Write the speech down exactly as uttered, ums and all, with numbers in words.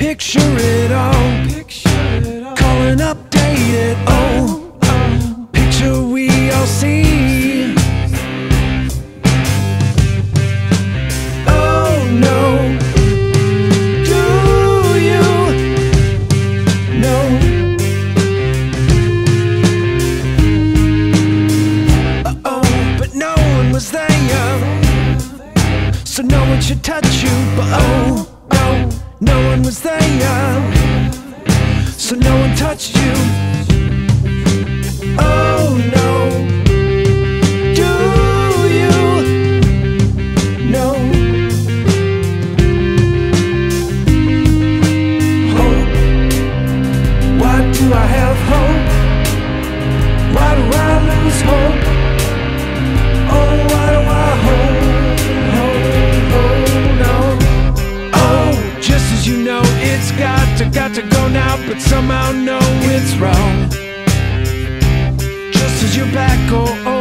picture it all, calling updated. Oh, picture we all see. Oh no, do you know? Uh-oh, but no one was there, so no one should touch you. But oh, oh, no one was there, so no one touched you. Oh no, do you know? Hope, why do I have hope? Why do I lose hope? Oh, why do I hold, hold, hold on? Oh, just as you know it's got to, got to go now, but somehow know it's wrong. Just as you're back, oh, oh